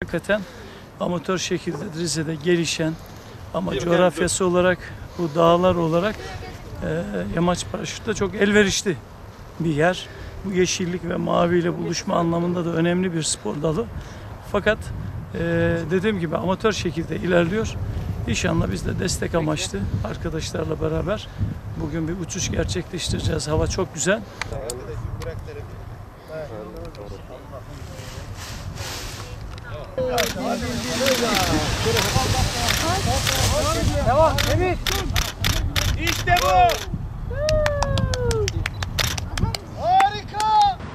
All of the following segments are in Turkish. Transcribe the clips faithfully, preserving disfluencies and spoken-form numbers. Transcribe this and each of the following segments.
hakikaten amatör şekilde Rize'de gelişen ama coğrafyası olarak, bu dağlar olarak e, yamaç paraşütle çok elverişli bir yer. Bu yeşillik ve maviyle buluşma anlamında da önemli bir spor dalı. Fakat e, dediğim gibi amatör şekilde ilerliyor. İnşallah biz de destek amaçlı arkadaşlarla beraber bugün bir uçuş gerçekleştireceğiz. Hava çok güzel. Devam, Emir. İşte bu. Harika.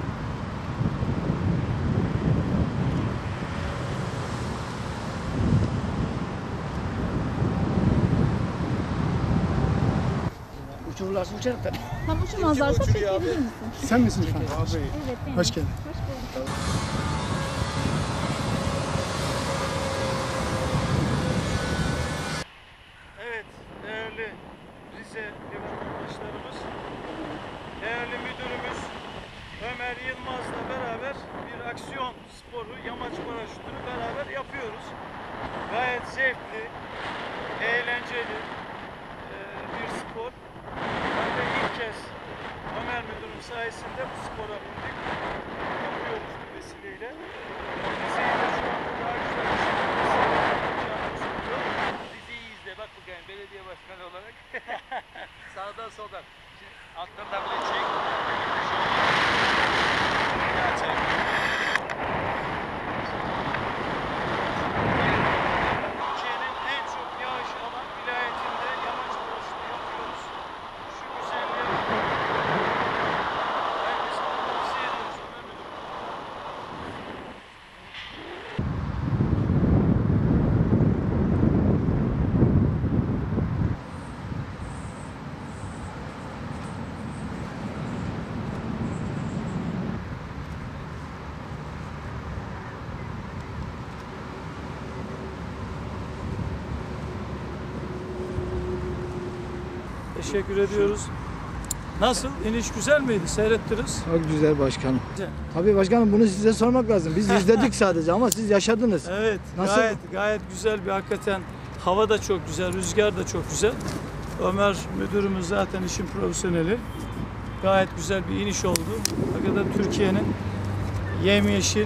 Uçururlarsa uçarım tabii. Tam uçurmazlarsa çekebilir misin? Sen misin efendim? Evet, benim. Hoş geldin. Hoş bulduk. Evet, değerli Rize vatandaşlarımız, değerli müdürümüz Ömer Yılmaz'la beraber bir aksiyon sporu, yamaç paraşütünü beraber yapıyoruz. Gayet zevkli, eğlenceli e, bir spor. Ben de ilk kez Ömer müdürüm sayesinde bu spora bindik. Yapıyoruz bu vesileyle. Rize'yi de şu anda daha güzel bir şekilde Rize'yi izle bak bakayım belediye başkanı olarak. Sağdan soldan. Şimdi alttan da böyle çek. Ya çek. Türkiye'nin en çok yağış alan vilayetinde yamaç paraşütü yapıyoruz. Şu güzelliğe herkese tavsiye ediyoruz Ömer müdürüm. Teşekkür ediyoruz. Nasıl? İniş güzel miydi? Seyrettiniz. Çok güzel başkanım. Güzel. Tabii başkanım bunu size sormak lazım. Biz izledik sadece ama siz yaşadınız. Evet, Nasıl? gayet gayet güzel bir hakikaten. Hava da çok güzel, rüzgar da çok güzel. Ömer müdürümüz zaten işin profesyoneli. Gayet güzel bir iniş oldu. Hakikaten Türkiye'nin yemyeşil,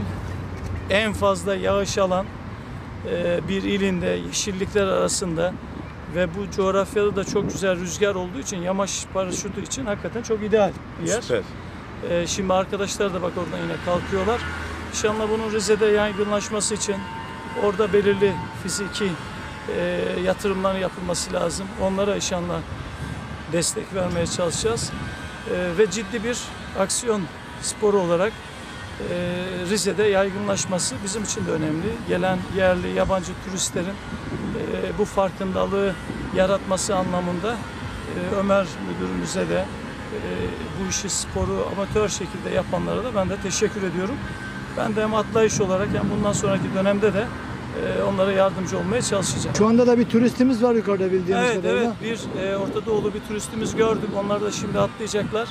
en fazla yağış alan e, bir ilinde, yeşillikler arasında ve bu coğrafyada da çok güzel rüzgar olduğu için yamaç paraşütü için hakikaten çok ideal bir yer. Süper. Ee, şimdi arkadaşlar da bak oradan yine kalkıyorlar. İnşallah bunun Rize'de yaygınlaşması için orada belirli fiziki e, yatırımların yapılması lazım. Onlara inşallah destek vermeye çalışacağız. E, ve ciddi bir aksiyon sporu olarak e, Rize'de yaygınlaşması bizim için de önemli. Gelen yerli, yabancı turistlerin e, bu farkındalığı yaratması anlamında e, Ömer müdürümüze de e, bu işi sporu amatör şekilde yapanlara da ben de teşekkür ediyorum. Ben de hem atlayış olarak hem bundan sonraki dönemde de e, onlara yardımcı olmaya çalışacağım. Şu anda da bir turistimiz var yukarıda bildiğimiz Evet, kadarıyla. evet bir e, Orta Doğulu bir turistimiz gördük. Onlar da şimdi atlayacaklar.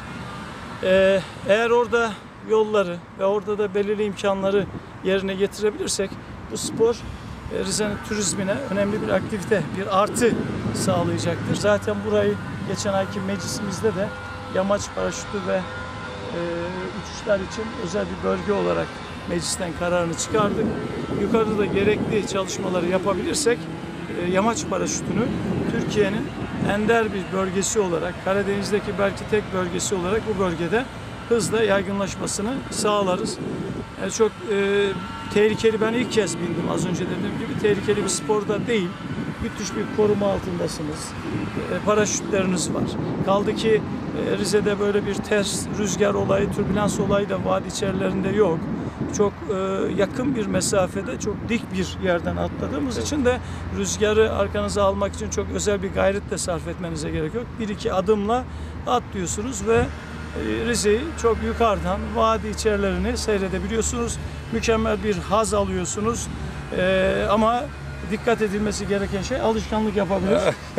E, eğer orada yolları ve orada da belirli imkanları yerine getirebilirsek bu spor e, Rize'nin turizmine önemli bir aktivite, bir artı sağlayacaktır. Zaten burayı geçen ayki meclisimizde de yamaç paraşütü ve e, uçuşlar için özel bir bölge olarak meclisten kararını çıkardık. Yukarıda da gerekli çalışmaları yapabilirsek e, yamaç paraşütünü Türkiye'nin ender bir bölgesi olarak, Karadeniz'deki belki tek bölgesi olarak bu bölgede hızla yaygınlaşmasını sağlarız. Yani çok e, tehlikeli, ben ilk kez bindim az önce dediğim gibi, tehlikeli bir sporda değil. Müthiş bir koruma altındasınız. E, paraşütleriniz var. Kaldı ki e, Rize'de böyle bir ters rüzgar olayı, türbülans olayı da vadi içerilerinde yok. Çok e, yakın bir mesafede, çok dik bir yerden atladığımız evet. için de rüzgarı arkanıza almak için çok özel bir gayret de sarf etmenize gerek yok. Bir iki adımla atlıyorsunuz ve e, Rize'yi çok yukarıdan vadi içerilerini seyredebiliyorsunuz. Mükemmel bir haz alıyorsunuz. E, ama dikkat edilmesi gereken şey alışkanlık yapabilir.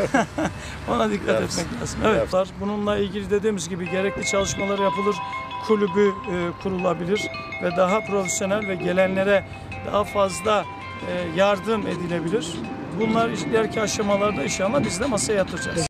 Ona dikkat etmek lazım. Evet. Bununla ilgili dediğimiz gibi gerekli çalışmalar yapılır. Kulübü e, kurulabilir ve daha profesyonel ve gelenlere daha fazla e, yardım edilebilir. Bunlar ileriki aşamalarda inşallah biz de masaya yatıracağız.